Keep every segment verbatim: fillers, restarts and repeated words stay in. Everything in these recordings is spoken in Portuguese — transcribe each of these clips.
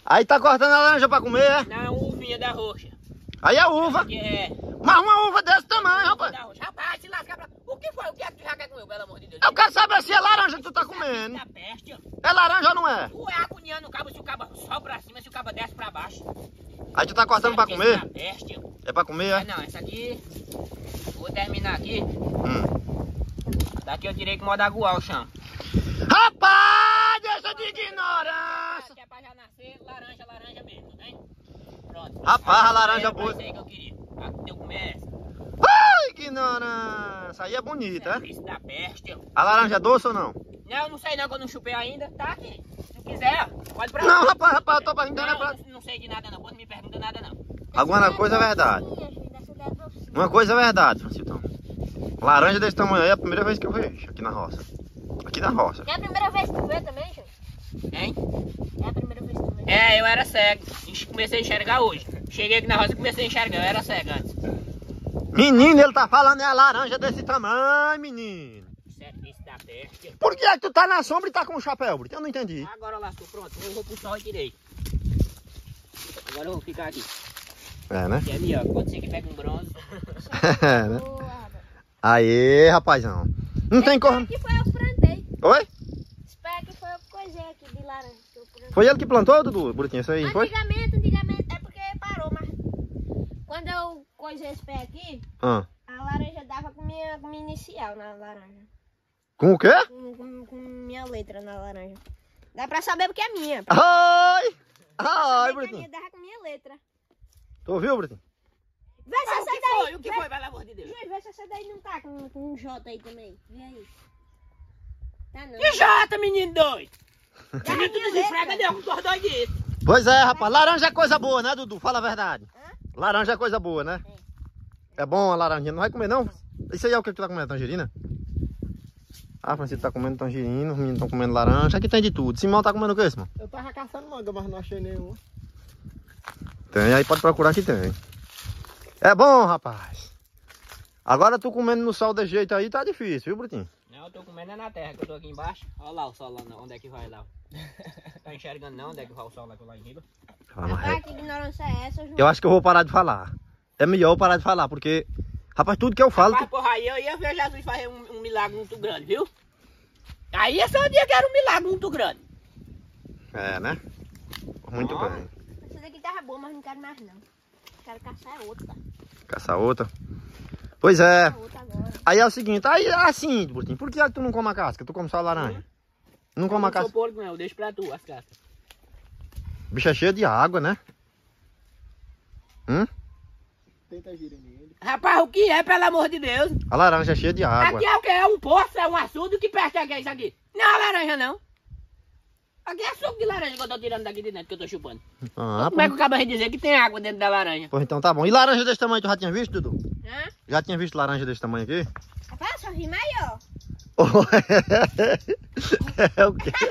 Aí tá cortando a laranja pra comer, é? Não, é uvinha da roxa. Aí é uva. É. Mas uma uva desse tamanho, rapaz. Rapaz, se lascar pra... O que foi? O que é que tu já quer comer, pelo amor de Deus? Eu quero saber se é laranja que tu tá comendo. Da peste, ó. É laranja ou não é? Tu é agoniando o cabo se o cabo sobe pra cima, se o cabo desce pra baixo. Aí tu tá cortando pra comer? Da peste, ó. É pra comer, Ah, é? não, essa aqui... Vou terminar aqui. Hum. Daqui eu tirei com modo aguar o chão. Rapaz, deixa de ignorância. Que é pra já nascer laranja, laranja mesmo, né? Pronto. Rapaz, a laranja é boa. Isso aí que eu queria. A que deu comer essa. Ai, ignorância. Aí é bonita, é? Isso da peste, ó. A laranja é doce ou não? Não, eu não sei não, que eu não chupei ainda. Tá aqui. Se quiser, ó, pode pra Não, lá. rapaz, rapaz, eu tô perguntando é Não, pra... não, não sei de nada não, pode me perguntar nada não. Alguma coisa é verdade. Uma coisa é verdade, Francitão. Laranja desse tamanho aí é a primeira vez que eu vejo aqui na roça. Aqui na roça. É a primeira vez que tu vê também, Júlio? Hein? É a primeira vez que tu vê? É, eu era cego. Comecei a enxergar hoje. Cheguei aqui na roça e comecei a enxergar, eu era cego antes. Menino, ele tá falando é a laranja desse tamanho, menino. Serviço da peste. Por que é que tu tá na sombra e tá com o chapéu, Brito? Eu não entendi. Agora lá, estou pronto. Eu vou pro sol e tirei. Agora eu vou ficar aqui. É, né? E ali, ó, pode ser que pegue um bronze. É, né? Aê, rapazão. Não tem como. Esse pé aqui foi eu que plantei. Oi? Esse pé aqui foi eu que coisei aqui de laranja. Que eu plantei. Foi ele que plantou, Dudu? Brutinho, isso aí, foi? Antigamente, antigamente, é porque parou, mas quando eu coisei esse pé aqui, Ah. a laranja dava com minha, com minha inicial na laranja. Com o quê? Com, com, com minha letra na laranja. Dá pra saber porque é minha. Ai! Ai, Pra saber que a Brutinho. minha dava com minha letra. Tu ouviu, Brutinho? Vê se Ah, o essa que daí. foi? O que foi, pelo amor de Deus? Júlio, vê se essa daí não tá com, com um J aí também. Vê aí. Tá não. Que jota, menino doido? Dá Menino, tu minha desesfrega letra. deu com os dois disso. Pois é, rapaz. Laranja é coisa boa, né, Dudu? Fala a verdade. Hã? Laranja é coisa boa, né? É bom a laranjinha. Não vai comer, não? Isso aí é o que tu tá comendo? Tangerina? Ah, Francisco tá comendo tangerina, os meninos estão comendo laranja. Aqui tem de tudo. Simão tá comendo o que, Simão? Eu tava caçando manga, mas não achei nenhuma. Tem, aí pode procurar que tem. É bom, rapaz. Agora tu comendo no sol desse jeito aí tá difícil, viu, Brutinho? Não, eu tô comendo é na terra, que eu tô aqui embaixo. Olha lá o sol lá, onde é que vai lá. Tá enxergando não, onde é que vai o sol lá, lá em cima? Rapaz, que ignorância é essa, João? Eu acho que eu vou parar de falar. É melhor eu parar de falar, porque... Rapaz, tudo que eu falo... Mas, porra, aí eu ia ver Jesus fazer um, um milagre muito grande, viu? Aí esse é o dia que era um milagre muito grande. É, né? Muito Ah. bem. Essa daqui tava boa, mas não quero mais não. Quero caçar outra. Caça outra. Pois é. Caçar outra agora. Aí é o seguinte, aí é assim, Brutinho, por que tu não come a casca? Tu come só a laranja? Não come a Eu não sou casca? porco, não, eu deixo pra tu as cascas. O bicho é cheio de água, né? Hum? Tenta girar nele. Rapaz, o que é, pelo amor de Deus? A laranja é cheia de água. Aqui é o que? É um poço, é um açude, que peste é que é isso aqui? Não é laranja, não. Aqui é suco de laranja que eu tô tirando daqui de dentro, que eu tô chupando. Ah, Como é pô. que o cabra vai dizer que tem água dentro da laranja? Pois então tá bom. E laranja desse tamanho tu já tinha visto, Dudu? Hã? Já tinha visto laranja desse tamanho aqui? Rapaz, só vi maior. É o quê?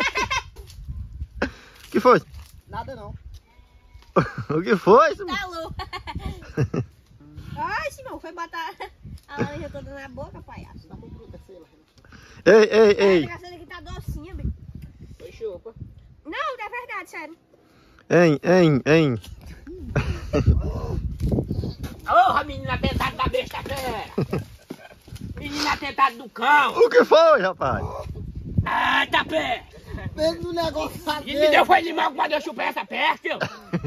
O que foi? Nada não. O que foi? Simão? Tá louco. Ai, Simão, foi botar a laranja toda na boca, palhaço. Dá pra fruta, sei lá. Ei, ei, ei. Essa daqui tá docinha, bicho. Foi chupa. Não, é verdade, sério. Hein, hein, hein. Ô, menina tentada da besta fera! Menina tentada do cão! O que foi, rapaz? Ai, tá pé! Dentro do negócio lá E me deu foi limão quando eu chupei essa peste! ó.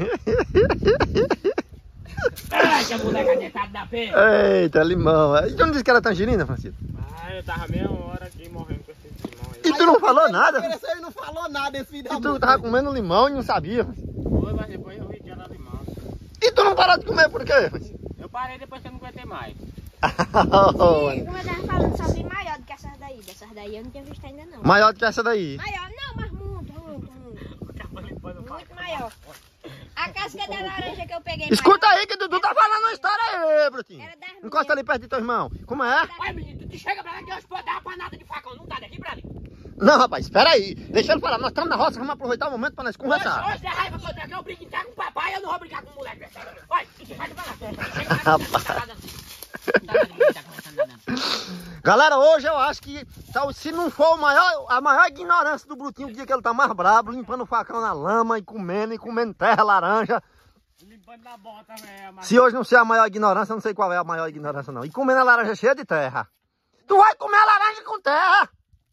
Ai, que moleca tentada da pé! Eita, limão. E tu não disse que era tangerina, Francisco? Ah, eu tava meia hora aqui morrendo com esse limão aí. E tu não falou nada? Ofereceu e não falou nada esse filho da E tu mãe. tava comendo limão e não sabia. Foi, mas depois eu vi que era limão. E tu não parou de comer por quê, Francisco? Eu parei depois que eu não aguentei mais. E como eu tava falando, só vi maior do que essas daí. Dessas daí eu não tinha visto ainda, não. Maior do que essa daí. Maior, não, mas muito, muito, muito. Muito maior. A casca da laranja que eu peguei Escuta maior, aí que Dudu tá falando uma história aí, Brutinho. era das Encosta ali perto de teu irmão. Como é? Vai, menino, tu te chega pra lá que eu pode dar uma panada de facão, não tá daqui pra ali. Não, rapaz, espera aí. Deixa ele falar. Nós estamos na roça, vamos aproveitar o momento pra nós conversar. Hoje, hoje é raiva que eu tenho aqui, eu brinco em com o papai, eu não vou brincar com o moleque. Vai, tu te vai pra lá. Chega pra lá, Rapaz. não tá dando. Não tá dando, não tá conversando nada. Galera, hoje eu acho que se não for o maior, a maior ignorância do Brutinho, o dia que ele tá mais brabo, limpando o facão na lama e comendo, e comendo terra, laranja. Limpando na bota, velho. Se hoje não ser a maior ignorância, eu não sei qual é a maior ignorância não. E comendo a laranja cheia de terra. Tu vai comer a laranja com terra?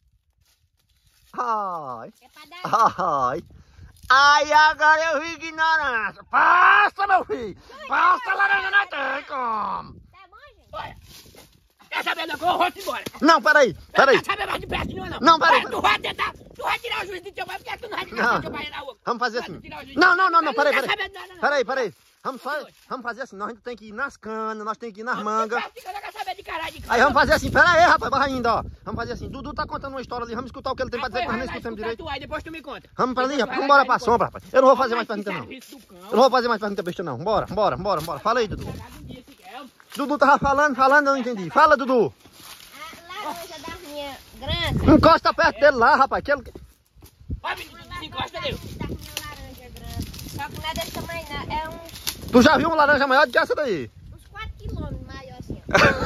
Ai, É pra dar... ai. Ai, agora eu vi ignorância. Passa, meu filho. Passa a laranja na terra e come. Tá bom, gente? Olha. Quer saber da coisa? Eu vou-te embora. Não, peraí, peraí. Não quer saber mais de perto nenhuma, não. Não, peraí. Tu vai tentar, tu vai tirar o juiz do teu pai, porque tu não vai tirar Não. o teu pai na rua. Vamos fazer Vai assim. tirar o juiz. Não, não, não, não, Eu peraí, quero peraí. saber de nada, não. Peraí, peraí. Vamos, fa vamos fazer assim, nós a gente tem que ir nas canas, nós temos que ir nas mangas. Eu não quero saber de caralho de Aí vamos fazer assim, pera aí, rapaz, vai ainda, ó. Vamos fazer assim, Dudu tá contando uma história ali, vamos escutar o que ele tem pra dizer, que nós nem escutamos direito. Tu aí, depois tu me conta. Vamos pra ali, Depois tu rapaz, vai vamos embora lá, pra vai, sombra, rapaz. Eu não vou fazer mais Mas pergunta, que não. serviço do cão. Eu não vou fazer mais pergunta besta, não. Bora, bora, bora, bora. Fala aí, Dudu. Cagado um dia, se quer. Dudu tava falando, falando, eu não entendi. Fala, Dudu. A laranja da minha granja. Encosta perto dele lá, rapaz, que ele... Vai, menino, desencosta dele. Da minha laranja grande. Só que não é desse tamanho, não. É uns, Tu já viu uma laranja maior do que essa daí? uns quatro quilômetros maior assim.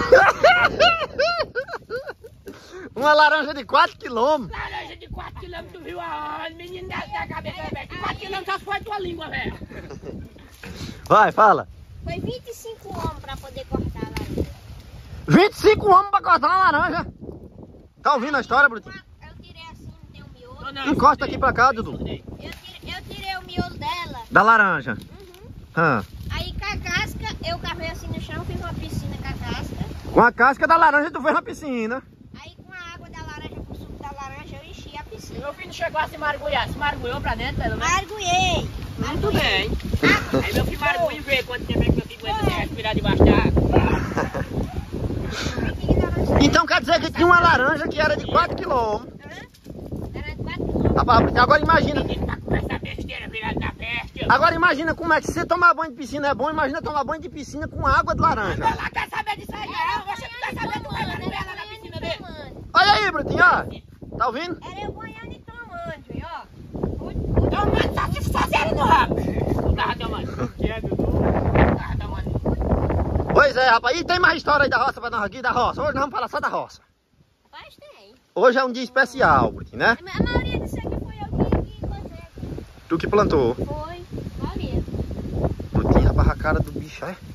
ó. Uma laranja de quatro quilômetros. Laranja de quatro quilômetros, tu viu aonde? Menino da, da cabeça, velho. quatro quilômetros só foi tua língua, velho. Vai, fala. Foi vinte e cinco homens pra poder cortar a laranja. vinte e cinco homens pra cortar uma laranja. Tá ouvindo a história, Brutinho? Eu tirei assim, tem um miolo. Não, não, Encosta aqui pra cá, Dudu. Eu tirei, eu tirei o miolo dela. Da laranja. Uhum. Ah. Aí com a casca, eu cavei assim no chão, fiz uma piscina com a casca. Com a casca da laranja tu fez na piscina. Aí com a água da laranja, com o suco da laranja, eu enchi a piscina. Meu filho chegou a se margulhar. Se margulhou pra dentro, pelo menos. Marguei. Muito bem. Aí meu filho margulho e vê quanto tempo é que meu filho aguenta se respirar debaixo da água. Então quer dizer que tinha uma laranja que era de quatro quilômetros. Era de quatro quilômetros. Rapaz, agora imagina. Menino tá com essa besteira virada na peste. Agora imagina como é que se você tomar banho de piscina é bom, imagina tomar banho de piscina com água de laranja. Ela quer saber disso aí, não. Você não quer saber do que vai ela na piscina dele. Olha aí, Brutinho, ó. Tá ouvindo? Era eu banhando e tomando, viu, ó. Então, mano, só se fazendo no rabo. Não tava tomando. Que é, Dudu? Não tava tomando. Pois é, rapaz. E tem mais história aí da roça pra nós aqui, da roça. Hoje nós vamos falar só da roça. Rapaz, tem. Hoje é um dia especial, Brutinho, né? A maioria disso aqui foi eu que, que coisei. Tu que plantou. Foi, a maioria. Brutinho, rapaz, a cara do bicho, é?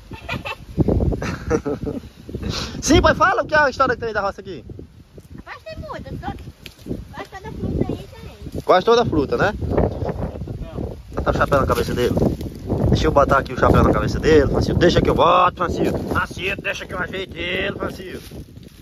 Sim, pai, fala o que é a história que tem aí da roça aqui. Rapaz, tem muita. Todo, quase toda fruta aí tem. Quase toda a fruta, né? Botar o chapéu na cabeça dele. Deixa eu botar aqui o chapéu na cabeça dele, Francisco. Deixa que eu boto, Francisco. Francisco, deixa que eu ajeite ele, Francisco.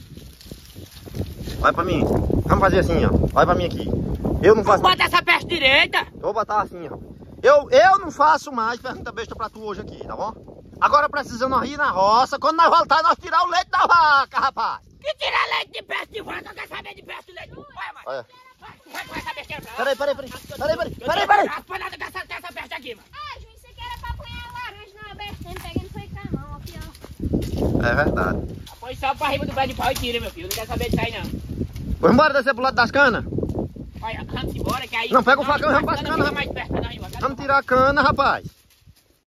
Vai pra mim. Vamos fazer assim, ó. Vai pra mim aqui. Eu não faço. Bota essa peste direita. Vou botar assim, ó. Eu, eu não faço mais pergunta besta pra tu hoje aqui, tá bom? Agora precisamos nós ir na roça. Quando nós voltar, nós tirar o leite da vaca, rapaz. Que tira leite de peste de vaca, quer saber de peste de leite? Vai, mano. Olha. Vai, vai com essa besteira pra lá. Peraí, peraí, peraí. Peraí, peraí. Eu Peraí, não peraí. raspo nada dessa, dessa peste aqui, mano. Ah, Juiz, isso aqui era pra apanhar a laranja na abertando, pegando foi com a mão, aqui, ó. É verdade. Põe só pra riba do pé de pau e tira, meu filho. Eu não quero saber disso aí, não. Vamos embora descer pro lado das canas. Olha, vamos embora, que aí... Não, pega o facão e vamos Não, pras não canas, fica mais perto, não, irmão. Vamos tirar a cana, rapaz.